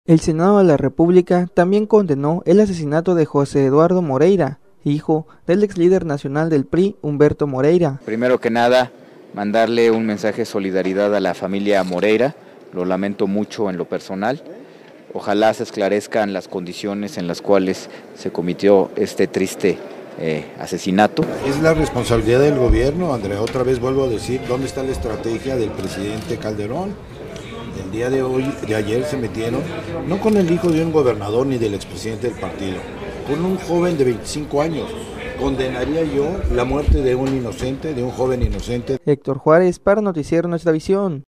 El Senado de la República también condenó el asesinato de José Eduardo Moreira, hijo del ex líder nacional del PRI, Humberto Moreira. Primero que nada, mandarle un mensaje de solidaridad a la familia Moreira, lo lamento mucho en lo personal. Ojalá se esclarezcan las condiciones en las cuales se cometió este triste asesinato. Es la responsabilidad del gobierno, Andrea, otra vez vuelvo a decir, ¿dónde está la estrategia del presidente Calderón? El día de ayer se metieron, no con el hijo de un gobernador ni del expresidente del partido, con un joven de 25 años. Condenaría yo la muerte de un inocente, de un joven inocente. Héctor Juárez para Noticiero Nuestra Visión.